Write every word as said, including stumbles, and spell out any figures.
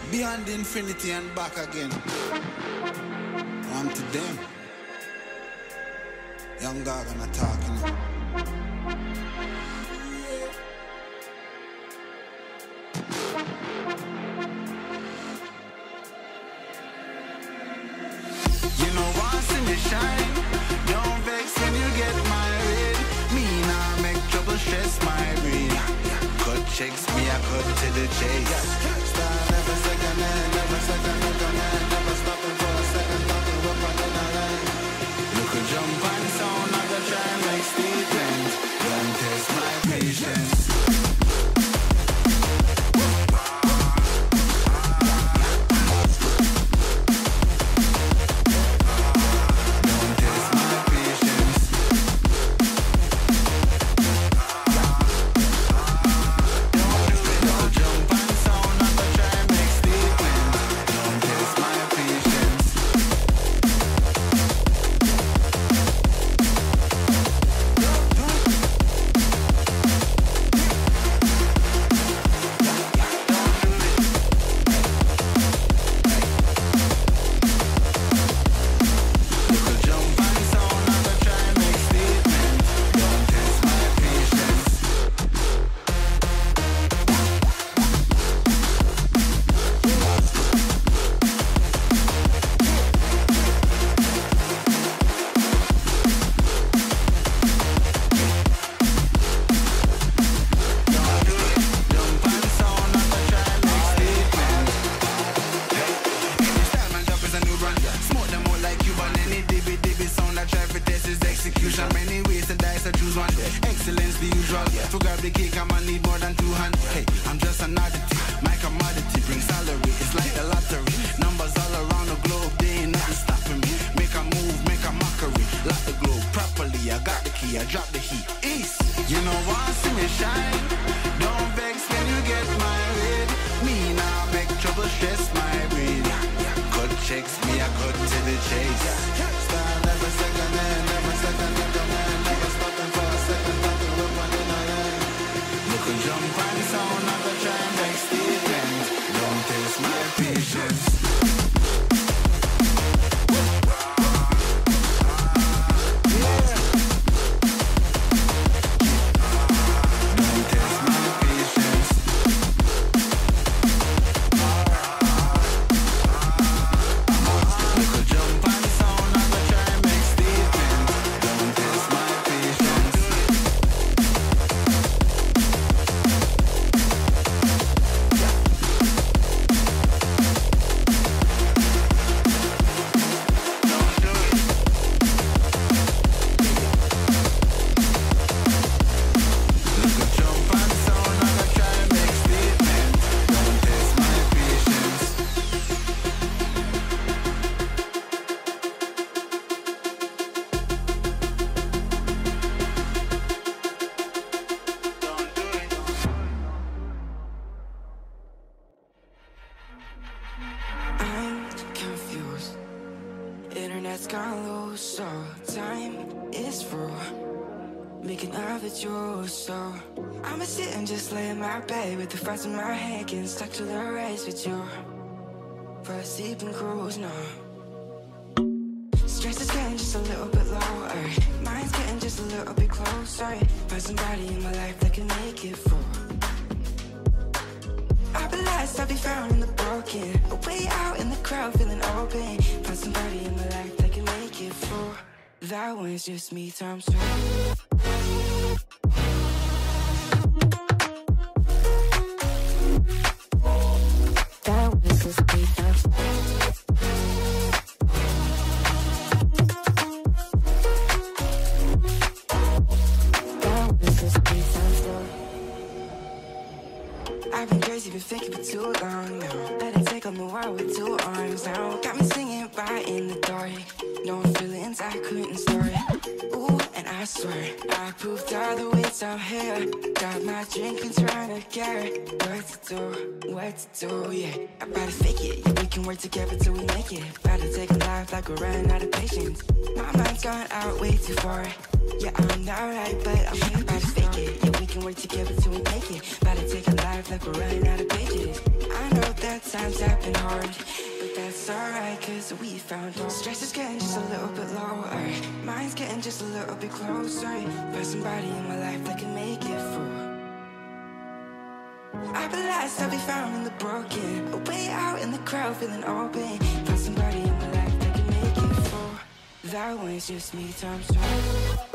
Beyond infinity and back again. On to them. Young dog and a talking. You know once in the shine, don't vex when you get married. Me nah make trouble stress my brain. Cut checks me, I cut to the chase. Start every second and every second of the man. Never stopping for a second, talking up on the line. Look a jump and sound, I go try and make statement. Don't test my patience. Excellence the usual. To grab the cake, I'ma need more than two hands. Hey, I'm just an oddity. My commodity brings salary. It's like the lottery. Numbers all around the globe, they ain't nothing stopping me. Make a move, make a mockery. Lock the globe properly. I got the key, I drop the heat. East. You know wanna see me shine? Don't vex when you get married. Me now make trouble stress my brain. Cut checks me, I cut to the chase. Start every second and every second of the man. Never stopping for a second, talking up on the line. Look a jump and sound, I go try and make statements. Don't test my patience. Internet's gone low, so time is through. Making love with you, so I'ma sit and just lay in my bed with the front of my head, getting stuck to the race with you. For a sleeping cruise, no. Stress is getting just a little bit lower. Mind's getting just a little bit closer. Find somebody in my life that can make it full. I'll be lost, I'll be found in the broken. Way out in the crowd, feeling open. Find somebody in my life that can make it full. That one's just me times two. That one's just me times two. That one's just me times two. I've been crazy, been thinking for too long now. Let it take on the world with two arms now. Got me singing right in the dark. No feelings I couldn't store it. Ooh, and I swear I proved all the ways I'm here. Got my drink and trying to get what to do, what to do, yeah. I better fake it, yeah, we can work together till we make it. Better take a life like we're running out of patience. My mind's gone out way too far. Yeah, I'm not right, but I'm here. Better fake it, yeah, we can work together till we make it. Better take a life like we're running out of pages. I know that times have been hard, but that's alright, cause we found out. Stress is getting just a little bit lower, mine's getting just a little bit closer. Find somebody in my life that can make it through. I realized I'll be found in the broken, a way out in the crowd feeling open. Find somebody in my life that can make it through. That one's just me times two.